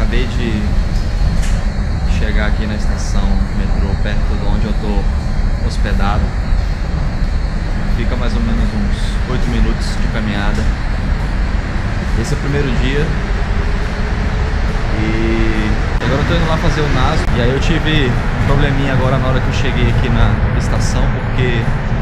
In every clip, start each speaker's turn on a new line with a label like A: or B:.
A: acabei de chegar aqui na estação metrô perto de onde eu tô hospedado. Fica mais ou menos uns 8 minutos de caminhada. Esse é o primeiro dia e agora eu tô indo lá fazer o NASO. E aí eu tive um probleminha agora na hora que eu cheguei aqui na estação, porque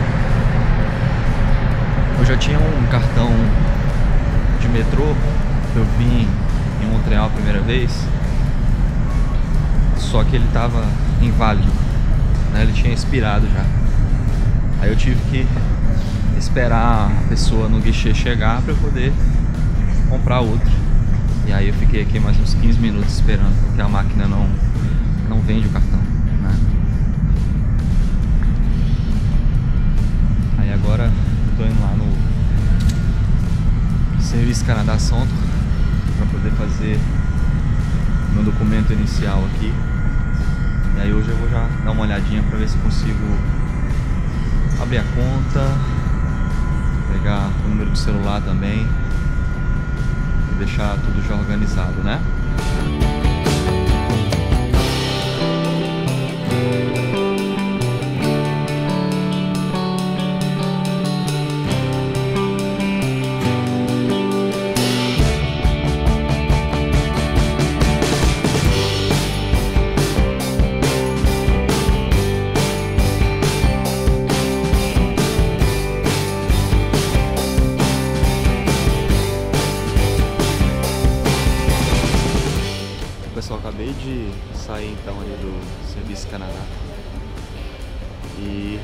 A: eu já tinha um cartão de metrô que eu vim em Montreal a primeira vez, só que ele tava inválido, né? Ele tinha expirado já. Aí eu tive que esperar a pessoa no guichê chegar para eu poder comprar outro. E aí eu fiquei aqui mais uns 15 minutos esperando, porque a máquina não vende o cartão, né? Aí agora eu tô indo lá no Serviço Canadá Centre para poder fazer meu documento inicial aqui. E aí hoje eu vou já dar uma olhadinha para ver se consigo abrir a conta, pegar o número do celular também e deixar tudo já organizado, né? Pessoal, acabei de sair então ali do Serviço Canadá e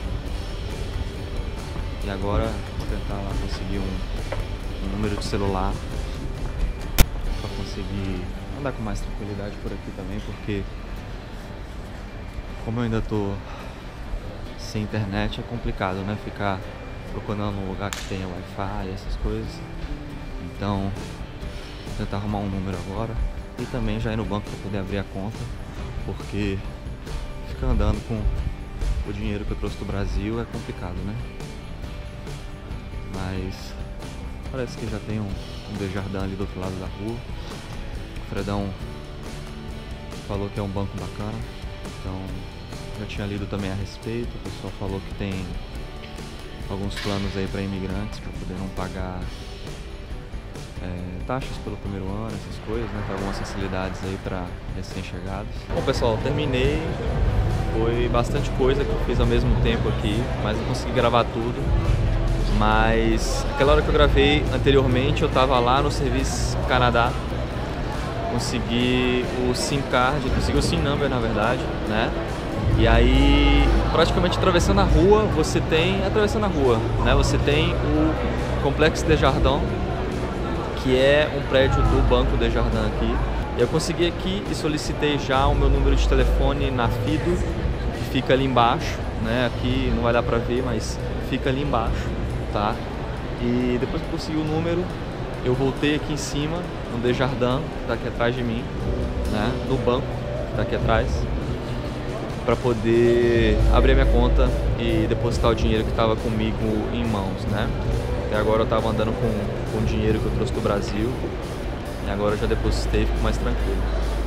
A: agora vou tentar lá conseguir um número de celular para conseguir andar com mais tranquilidade por aqui também, porque como eu ainda tô sem internet é complicado, né? Ficar procurando um lugar que tenha Wi-Fi, essas coisas. Então vou tentar arrumar um número agora e também já ir no banco para poder abrir a conta, porque ficar andando com o dinheiro que eu trouxe do Brasil é complicado, né? Mas parece que já tem um Desjardins ali do outro lado da rua. O Fredão falou que é um banco bacana, então já tinha lido também a respeito. O pessoal falou que tem alguns planos aí para imigrantes, para poder não pagar taxas pelo primeiro ano, essas coisas, né? Tem algumas facilidades aí para recém-chegados. Bom, pessoal, terminei. Foi bastante coisa que eu fiz ao mesmo tempo aqui, mas não consegui gravar tudo. Mas aquela hora que eu gravei anteriormente, eu estava lá no Serviço Canadá, consegui o SIM card, consegui o SIM number, na verdade, né? E aí, praticamente atravessando a rua, você tem né? Você tem o Complexo Desjardins, que é um prédio do Banco Desjardins aqui. Eu consegui aqui e solicitei já o meu número de telefone na FIDO, que fica ali embaixo, né? Aqui não vai dar pra ver, mas fica ali embaixo, tá? E depois que eu consegui o número, eu voltei aqui em cima, no Desjardins, que tá aqui atrás de mim, né? No banco, que tá aqui atrás, para poder abrir a minha conta e depositar o dinheiro que estava comigo em mãos, né? Até agora eu estava andando com o dinheiro que eu trouxe do Brasil e agora eu já depositei e fico mais tranquilo.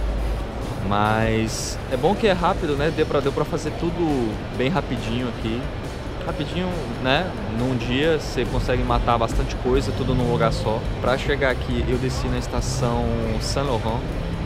A: Mas é bom que é rápido, né? Deu pra fazer tudo bem rapidinho aqui. Rapidinho, né? Num dia você consegue matar bastante coisa, tudo num lugar só. Pra chegar aqui eu desci na estação Saint-Laurent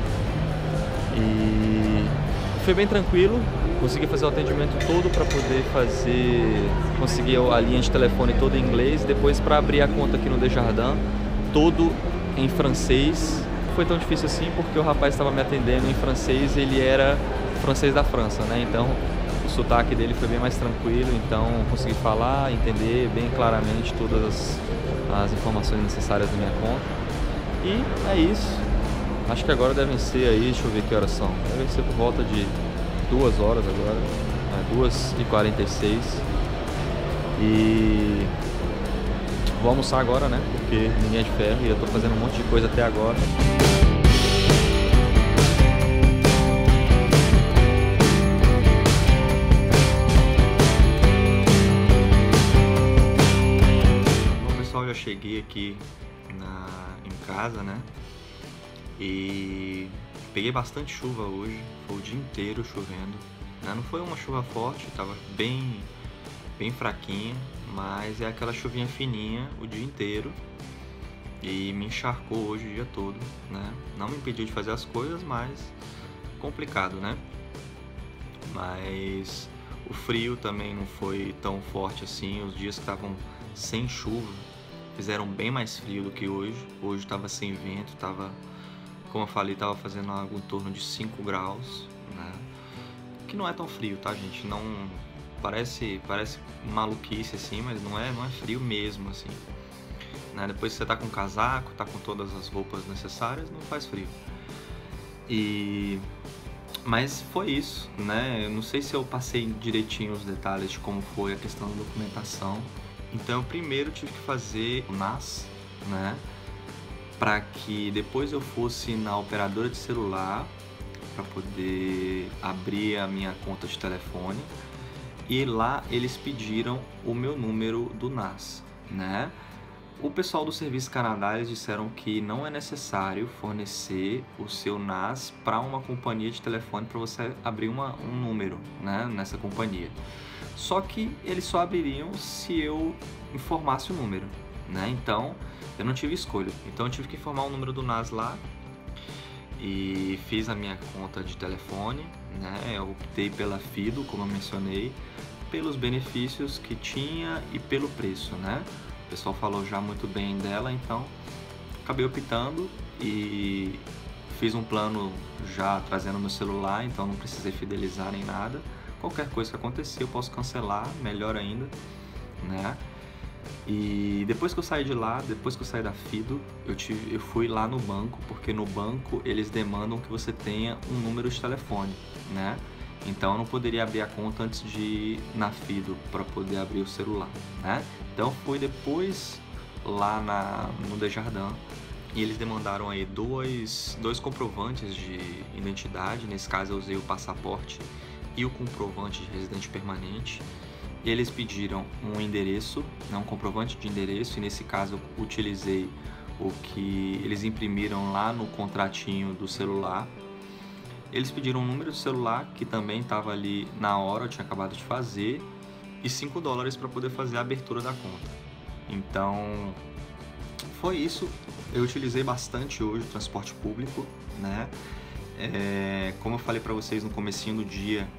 A: e foi bem tranquilo. Consegui fazer o atendimento todo para poder conseguir a linha de telefone toda em inglês. Depois para abrir a conta aqui no Desjardins, todo em francês. Não foi tão difícil assim porque o rapaz estava me atendendo em francês, ele era francês da França, né? Então o sotaque dele foi bem mais tranquilo, então consegui falar, entender bem claramente todas as informações necessárias da minha conta. E é isso. Acho que agora devem ser aí, deixa eu ver que horas são. Devem ser por volta de 2 horas agora, 2h46. E vou almoçar agora, né? Porque ninguém é de ferro e eu tô fazendo um monte de coisa até agora. Bom, pessoal, já cheguei aqui em casa, né? E peguei bastante chuva hoje, foi o dia inteiro chovendo, né? Não foi uma chuva forte, tava bem fraquinha, mas é aquela chuvinha fininha o dia inteiro e me encharcou hoje o dia todo, né? Não me impediu de fazer as coisas, mas complicado, né? Mas o frio também não foi tão forte assim. Os dias que estavam sem chuva fizeram bem mais frio do que hoje. Hoje estava sem vento, como eu falei, estava fazendo algo em torno de 5 graus, né? Que não é tão frio, tá, gente? Não parece maluquice assim, mas não é frio mesmo assim, né? Depois que você tá com casaco, tá com todas as roupas necessárias, não faz frio. Mas foi isso, né? Eu não sei se eu passei direitinho os detalhes de como foi a questão da documentação. Então, eu primeiro tive que fazer o NAS, né? Para que depois eu fosse na operadora de celular para poder abrir a minha conta de telefone. E lá eles pediram o meu número do NAS, né? O pessoal do Serviço Canadá, eles disseram que não é necessário fornecer o seu NAS para uma companhia de telefone para você abrir um número, né, nessa companhia. Só que eles só abririam se eu informasse o número, né? Então eu não tive escolha. Então eu tive que informar o número do NAS lá e fiz a minha conta de telefone, né? Eu optei pela Fido, como eu mencionei, pelos benefícios que tinha e pelo preço, né? O pessoal falou já muito bem dela, então acabei optando e fiz um plano já trazendo meu celular, então não precisei fidelizar nem nada. Qualquer coisa que acontecer eu posso cancelar, melhor ainda, né? E depois que eu saí de lá, depois que eu saí da Fido, eu fui lá no banco, porque no banco eles demandam que você tenha um número de telefone, né? Então eu não poderia abrir a conta antes de ir na Fido para poder abrir o celular, né? Então fui depois lá no Desjardins e eles demandaram aí dois comprovantes de identidade. Nesse caso eu usei o passaporte e o comprovante de residente permanente. Eles pediram um endereço, né, um comprovante de endereço, e nesse caso eu utilizei o que eles imprimiram lá no contratinho do celular. Eles pediram um número de celular, que também estava ali na hora, eu tinha acabado de fazer, e $5 para poder fazer a abertura da conta. Então, foi isso. Eu utilizei bastante hoje o transporte público, né? Como eu falei para vocês no comecinho do dia,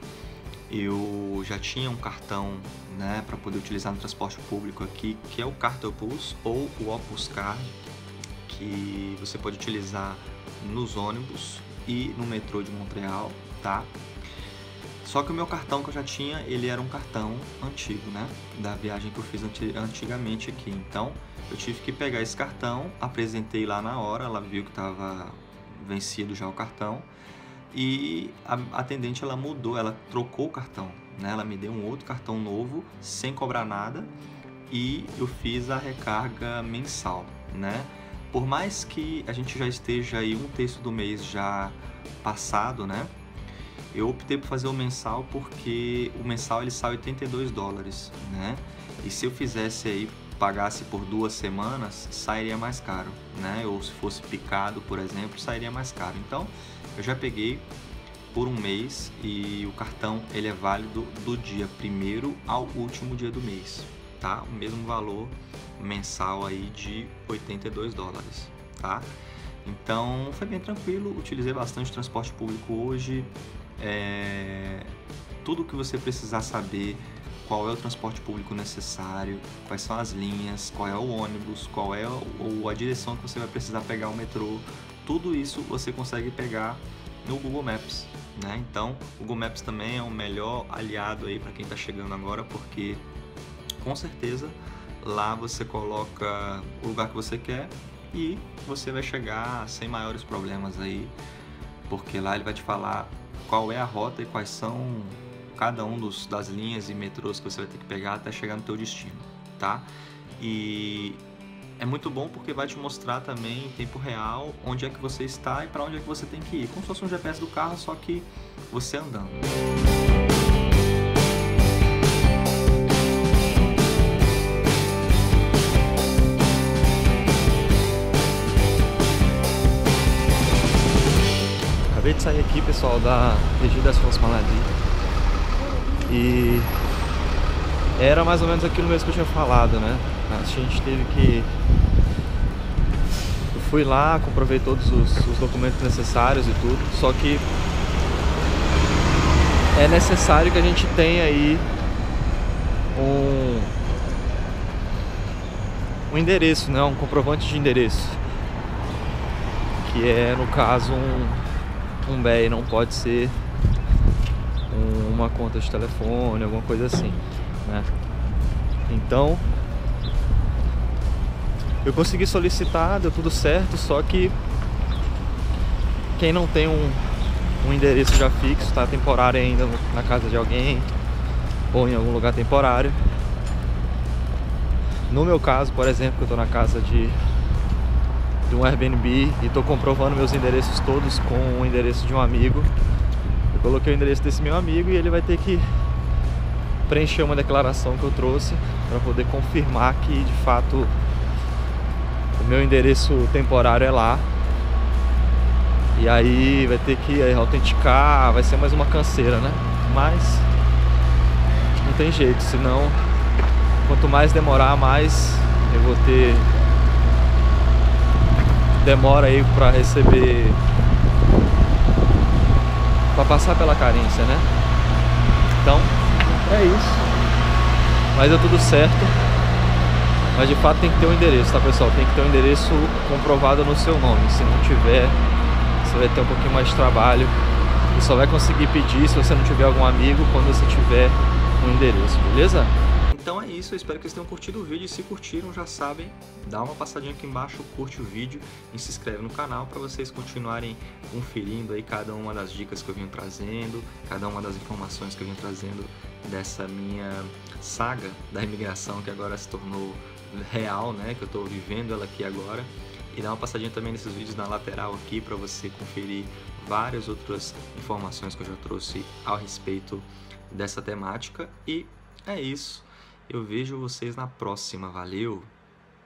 A: eu já tinha um cartão, né, para poder utilizar no transporte público aqui, que é o Cartopus ou o Opus Card, que você pode utilizar nos ônibus e no metrô de Montreal, tá? Só que o meu cartão que eu já tinha, ele era um cartão antigo, né? Da viagem que eu fiz antigamente aqui. Então, eu tive que pegar esse cartão, apresentei lá na hora, ela viu que estava vencido já o cartão. E a atendente, ela mudou, ela trocou o cartão, né? Ela me deu um outro cartão novo, sem cobrar nada. E eu fiz a recarga mensal, né? Por mais que a gente já esteja aí um terço do mês já passado, né? Eu optei por fazer o mensal porque o mensal ele sai $82, né? E se eu fizesse aí, pagasse por 2 semanas, sairia mais caro, né? Ou se fosse picado, por exemplo, sairia mais caro. Então, eu já peguei por um mês e o cartão ele é válido do dia 1º ao último dia do mês, tá? O mesmo valor mensal aí de $82, tá? Então foi bem tranquilo, utilizei bastante transporte público hoje. Tudo que você precisar saber, qual é o transporte público necessário, quais são as linhas, qual é o ônibus, qual é a direção que você vai precisar pegar o metrô, tudo isso você consegue pegar no Google Maps, né? Então o Google Maps também é o melhor aliado aí para quem está chegando agora, porque com certeza lá você coloca o lugar que você quer e você vai chegar sem maiores problemas aí, porque lá ele vai te falar qual é a rota e quais são cada um das linhas e metrôs que você vai ter que pegar até chegar no teu destino, tá? E é muito bom porque vai te mostrar também em tempo real onde é que você está e para onde é que você tem que ir, como se fosse um GPS do carro, só que você andando. de sair aqui, pessoal, da Régie d'Assurance Maladie. E era mais ou menos aquilo mesmo que eu tinha falado, né? A gente teve que... Eu fui lá, comprovei todos os documentos necessários e tudo, só que é necessário que a gente tenha aí um endereço, né? Um comprovante de endereço, que é, no caso, um BEI, não pode ser uma conta de telefone, alguma coisa assim, né? Então eu consegui solicitar, deu tudo certo, só que quem não tem um endereço já fixo, tá temporário ainda na casa de alguém ou em algum lugar temporário. No meu caso, por exemplo, eu tô na casa de um Airbnb e tô comprovando meus endereços todos com o endereço de um amigo. Eu coloquei o endereço desse meu amigo e ele vai ter que preencher uma declaração que eu trouxe para poder confirmar que de fato o meu endereço temporário é lá. E aí vai ter que autenticar, vai ser mais uma canseira, né? Mas não tem jeito, senão quanto mais demorar, mais eu vou ter demora aí para receber, para passar pela carência, né? Então é isso, mas deu tudo certo. Mas de fato tem que ter um endereço, tá, pessoal? Tem que ter um endereço comprovado no seu nome. Se não tiver, você vai ter um pouquinho mais de trabalho e só vai conseguir pedir se você não tiver algum amigo quando você tiver um endereço, beleza? Então é isso, eu espero que vocês tenham curtido o vídeo. E se curtiram, já sabem, dá uma passadinha aqui embaixo, curte o vídeo e se inscreve no canal para vocês continuarem conferindo aí cada uma das dicas que eu venho trazendo, cada uma das informações que eu venho trazendo dessa minha saga da imigração, que agora se tornou real, né? Que eu estou vivendo ela aqui agora. E dá uma passadinha também nesses vídeos na lateral aqui para você conferir várias outras informações que eu já trouxe ao respeito dessa temática. E é isso. Eu vejo vocês na próxima. Valeu!